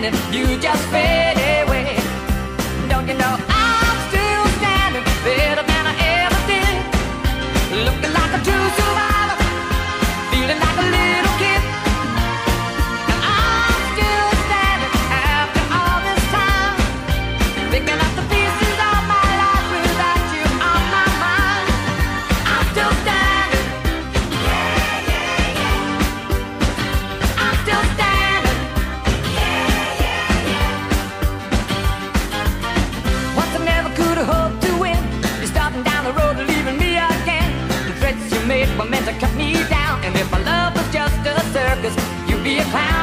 standing, you just fade away. Don't you know I'm still standing, better than I ever did, looking like a true survivor, feeling like a little kid. And I'm still standing after all this time, picking up the pieces of my life without you on my mind. I'm still standing, yeah, yeah, yeah. I'm still standing, yeah, yeah, yeah. Once I never could have hoped to win. You're starting down the road, leaving me again. The threats you made were meant to cut me down, and if my love was just a circus, you'd be a clown.